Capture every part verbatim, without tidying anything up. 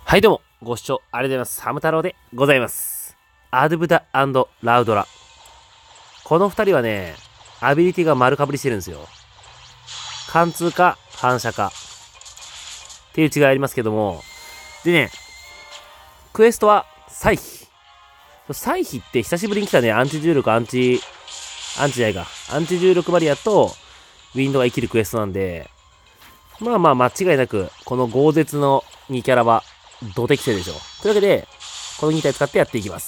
はいどうも、ご視聴ありがとうございます。ハム太郎でございます。アドゥブダ&ラウドラ。この二人はね、アビリティが丸かぶりしてるんですよ。貫通か反射か。っていう違いありますけども。でね、クエストは歳費。歳費って久しぶりに来たね、アンチ重力、アンチ、アンチじゃないか。アンチ重力バリアとウィンドが生きるクエストなんで、まあまあ間違いなく、この豪絶のにキャラは、土適性でしょう。というわけで、このに体使ってやっていきます。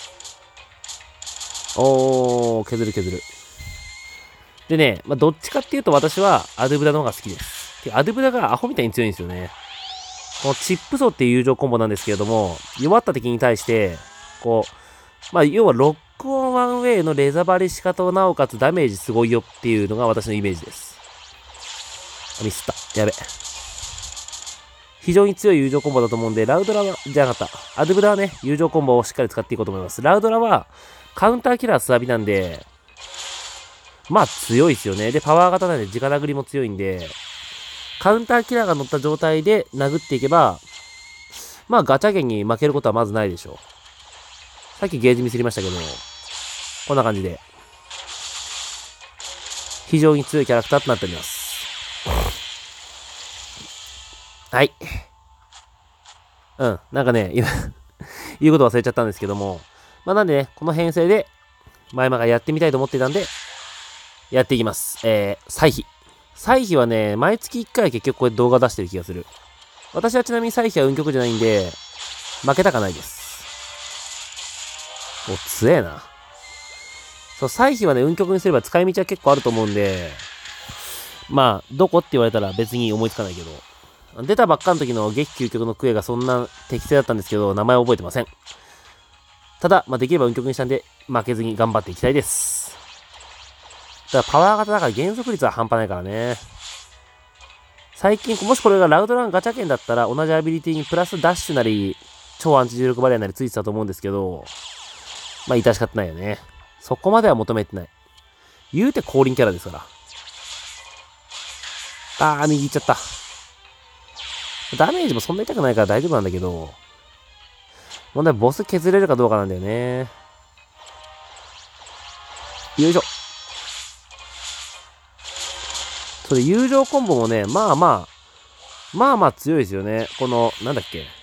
おー、削る削る。でね、まあ、どっちかっていうと私はアドゥブダの方が好きです。で、アドゥブダがアホみたいに強いんですよね。このチップソっていう友情コンボなんですけれども、弱った敵に対して、こう、まあ、要はロックオンワンウェイのレザバリし方となおかつダメージすごいよっていうのが私のイメージです。あ、ミスった。やべ。非常に強い友情コンボだと思うんで、ラウドラは、じゃなかった。アドゥブダはね、友情コンボをしっかり使っていこうと思います。ラウドラは、カウンターキラースワビなんで、まあ強いですよね。で、パワー型なんで直殴りも強いんで、カウンターキラーが乗った状態で殴っていけば、まあガチャゲンに負けることはまずないでしょう。さっきゲージミスりましたけど、こんな感じで、非常に強いキャラクターとなっております。はい。うん。なんかね、今言うこと忘れちゃったんですけども。まあ、なんでね、この編成で、前々がやってみたいと思ってたんで、やっていきます。えー、歳費。歳費はね、毎月いっかい結局これ動画出してる気がする。私はちなみに歳費は運極じゃないんで、負けたかないです。お、強えな。そう、歳費はね、運極にすれば使い道は結構あると思うんで、まあ、どこって言われたら別に思いつかないけど、出たばっかの時の激究極のクエがそんな適正だったんですけど、名前覚えてません。ただ、まあ、できれば運極にしたんで、負けずに頑張っていきたいです。ただ、パワー型だから減速率は半端ないからね。最近、もしこれがラウドランガチャ券だったら、同じアビリティにプラスダッシュなり、超アンチ重力バリアなりついてたと思うんですけど、まあ、致し方ないよね。そこまでは求めてない。言うて降臨キャラですから。あー、右行っちゃった。ダメージもそんな痛くないから大丈夫なんだけど、問題はボス削れるかどうかなんだよね。よいしょ。それ、友情コンボもね、まあまあ、まあまあ強いですよね。この、なんだっけ。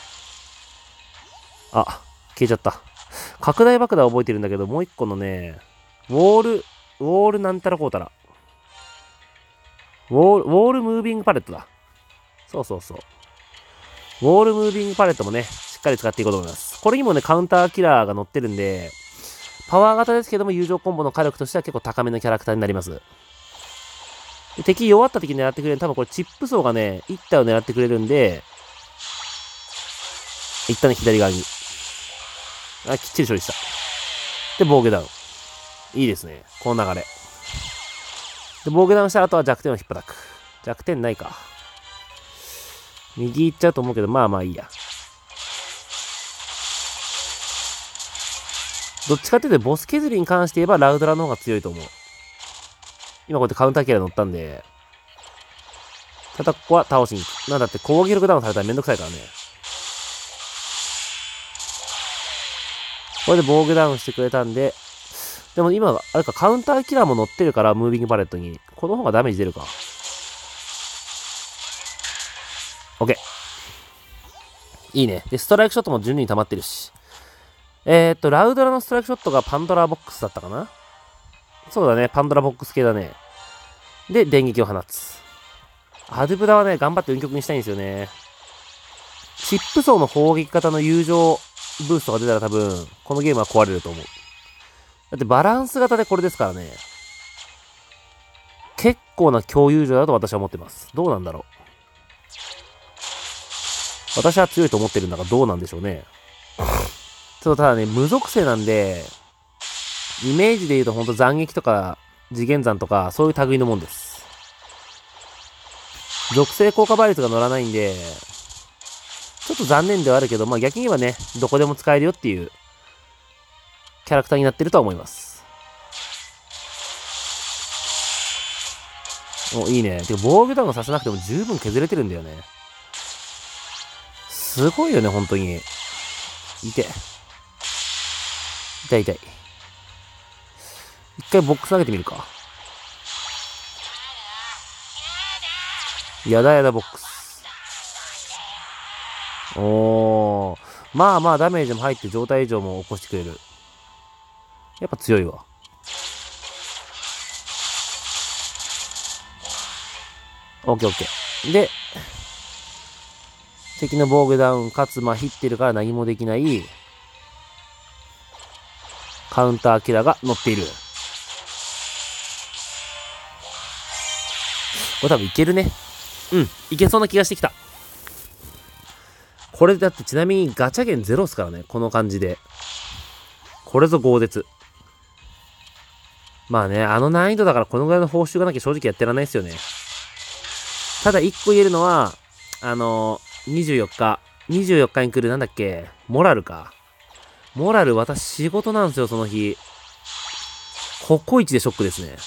あ、消えちゃった。拡大爆弾覚えてるんだけど、もう一個のね、ウォール、ウォールなんたらこうたら。ウォール、ウォールムービングパレットだ。そうそうそう。ウォールムービングパレットもね、しっかり使っていこうと思います。これにもね、カウンターキラーが乗ってるんで、パワー型ですけども、友情コンボの火力としては結構高めのキャラクターになります。で敵弱った時に狙ってくれる、多分これチップ層がね、一体を狙ってくれるんで、一旦ね、左側に。あ、きっちり処理した。で、防御ダウン。いいですね。この流れ。で、防御ダウンしたらあとは弱点を引っ叩く。弱点ないか。右行っちゃうと思うけど、まあまあいいや。どっちかっていうと、ボス削りに関して言えば、ラウドラの方が強いと思う。今こうやってカウンターキラー乗ったんで、ただここは倒しに行く。なんだって攻撃力ダウンされたらめんどくさいからね。これで防御ダウンしてくれたんで、でも今、あれか、カウンターキラーも乗ってるから、ムービングパレットに。この方がダメージ出るか。OK。いいね。で、ストライクショットも順に溜まってるし。えーっと、ラウドラのストライクショットがパンドラボックスだったかな？そうだね。パンドラボックス系だね。で、電撃を放つ。アドゥブダはね、頑張って運極にしたいんですよね。チップ層の砲撃型の友情ブーストが出たら多分、このゲームは壊れると思う。だってバランス型でこれですからね。結構な強友情だと私は思ってます。どうなんだろう。私は強いと思ってるんだがどうなんでしょうね。ちょっとただね、無属性なんで、イメージで言うとほんと斬撃とか次元山とかそういう類のもんです。属性効果倍率が乗らないんで、ちょっと残念ではあるけど、まあ逆に言えばね、どこでも使えるよっていうキャラクターになってるとは思います。お、いいね。てか防御ダウンさせなくても十分削れてるんだよね。 すごいよね、本当に。いて。痛い痛い。一回ボックス上げてみるか。やだやだボックス。おー。まあまあダメージも入って状態異常も起こしてくれる。やっぱ強いわ。オッケーオッケー。で、敵の防具ダウンかつまあヒってるから何もできないカウンターキラーが乗っている。これ多分いけるね。うん、いけそうな気がしてきた。これだってちなみにガチャゲンゼロっすからね、この感じで。これぞ豪絶。まあね、あの難易度だからこのぐらいの報酬がなきゃ正直やってらんないですよね。ただ一個言えるのは、あのー、にじゅうよっか、にじゅうよっかに来るなんだっけ、モラルか。モラル私仕事なんですよ、その日。ココイチでショックですね。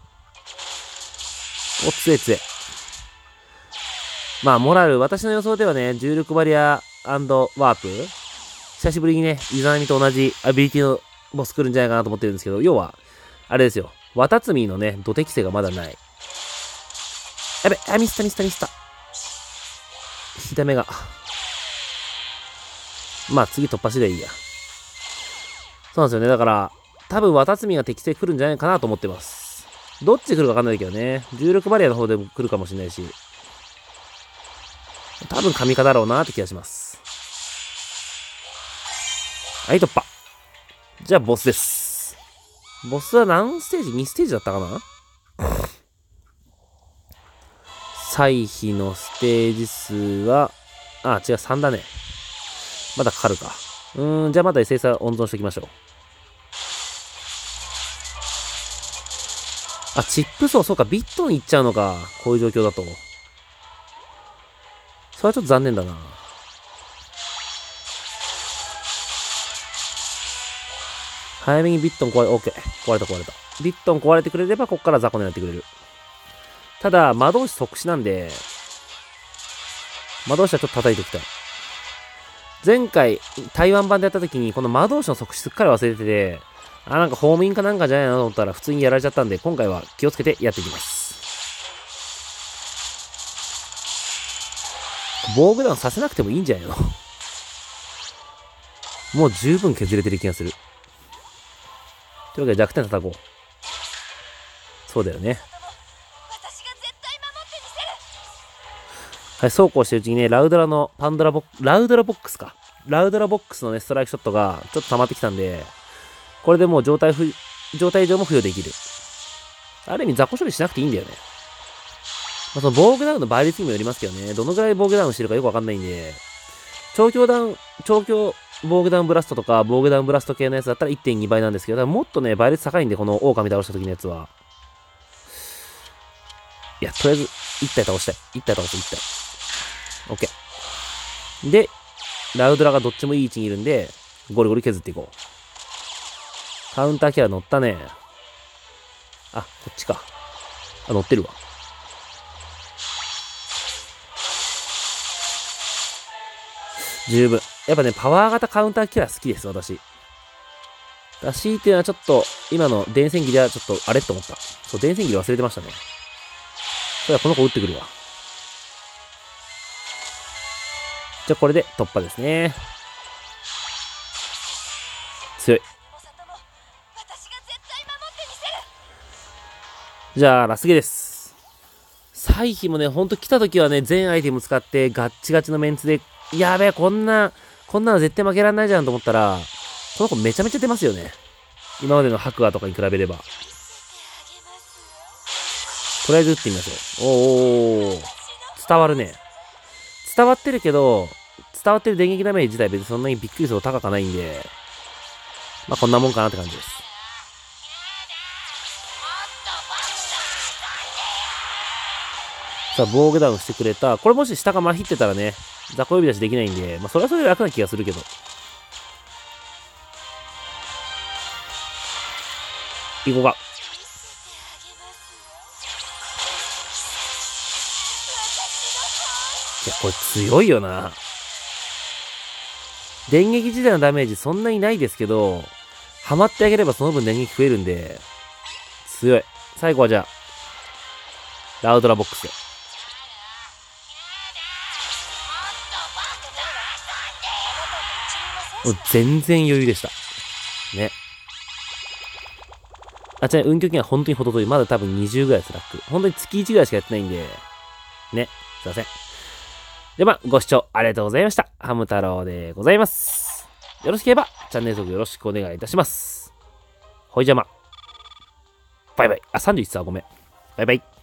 お、つえつえ。まあ、モラル、私の予想ではね、重力バリア&ワープ久しぶりにね、イザナミと同じアビリティのボス来るんじゃないかなと思ってるんですけど、要は、あれですよ。ワタツミのね、土適性がまだない。やべ、あ、ミスったミスったミスった。火ダメが。まあ、次突破しでいいや。そうなんですよね。だから、多分ワタツミが適性来るんじゃないかなと思ってます。どっち来るかわかんないけどね。重力バリアの方でも来るかもしれないし。多分神化だろうなって気がします。はい、突破。じゃあ、ボスです。ボスは何ステージ ?に ステージだったかな。歳費のステージ数は、あ、違う、さんだね。まだかかるか。うーん、じゃあまだ エスエス は温存しておきましょう。あ、チップ層、そうか、ビットに行っちゃうのか。こういう状況だと。それはちょっと残念だな。早めにビットン壊れ、オッケー。壊れた壊れた。ビットン壊れてくれれば、こっから雑魚狙ってくれる。ただ、魔導士即死なんで、魔導士はちょっと叩いておきたい。前回、台湾版でやった時に、この魔導士の即死すっかり忘れてて、あ、なんかホームインかなんかじゃないなと思ったら普通にやられちゃったんで、今回は気をつけてやっていきます。防具ダウンさせなくてもいいんじゃないのもう十分削れてる気がする。というわけで弱点叩こう。そうだよね。はい、そうこうしてるうちにね、ラウドラのパンドラボックス、ラウドラボックスか。ラウドラボックスのね、ストライクショットがちょっと溜まってきたんで、これでもう状態不、状態上も付与できる。ある意味雑魚処理しなくていいんだよね。まあ、その防具ダウンの倍率にもよりますけどね、どのぐらい防具ダウンしてるかよくわかんないんで、長距ダウン、長距防具ダウンブラストとか、防具ダウンブラスト系のやつだったら いってんに 倍なんですけど、もっとね、倍率高いんで、この狼倒した時のやつは。いや、とりあえず、いち体倒したい。いち体倒して、いち体。オッケー。で、ラウドラがどっちもいい位置にいるんで、ゴリゴリ削っていこう。カウンターキャラ乗ったね。あ、こっちか。あ、乗ってるわ。十分。やっぱね、パワー型カウンターキラー好きです、私。だしっていうのはちょっと、今の電線切りはちょっと、あれと思った。そう、電線切り忘れてましたね。それはこの子撃ってくるわ。じゃあこれで突破ですね。強い。じゃあ、ラスゲです。歳費もね、ほんと来た時はね、全アイテム使ってガッチガチのメンツで、やべえ、こんな、こんなの絶対負けられないじゃんと思ったら、この子めちゃめちゃ出ますよね。今までの白亜とかに比べれば。とりあえず撃ってみましょう。おー。伝わるね。伝わってるけど、伝わってる電撃ダメージ自体別にそんなにびっくりするほど高くないんで、まあこんなもんかなって感じです。さあ、防具ダウンしてくれた。これもし下がまひってたらね、雑魚呼び出しできないんで、まあそれはそれで楽な気がするけど。行こうか。いや、これ強いよな。 電撃自体のダメージそんなにないですけど、ハマってあげればその分電撃増えるんで、強い。最後はじゃあ、ラウドラボックスで。もう全然余裕でした。ね。あ、ちなみに運極には本当にほど遠い。まだ多分にじゅうぐらいです、ラック。本当に月いちぐらいしかやってないんで、ね。すいません。で、まあ、ご視聴ありがとうございました。ハム太郎でございます。よろしければ、チャンネル登録よろしくお願いいたします。ほいじゃま。バイバイ。あ、さんじゅういちさ、ごめん。バイバイ。